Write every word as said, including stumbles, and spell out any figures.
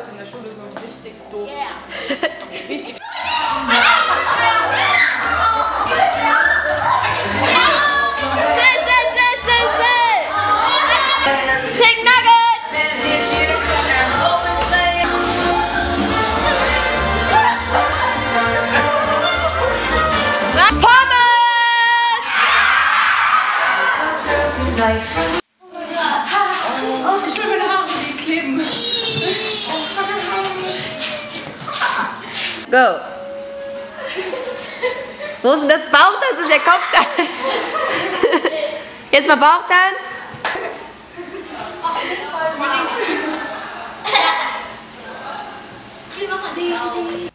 in der Schule so richtig doof. Yeah. Richtig. Schnell, schnell, schnell, schnell, schnell! Chicken Nuggets! Pommes! Oh, ich will meine Haare, die kleben. Go! Wo ist denn das Bauchtanz? Das ist ja Kopftanz. Jetzt mal Bauchtanz. Die machen die auch.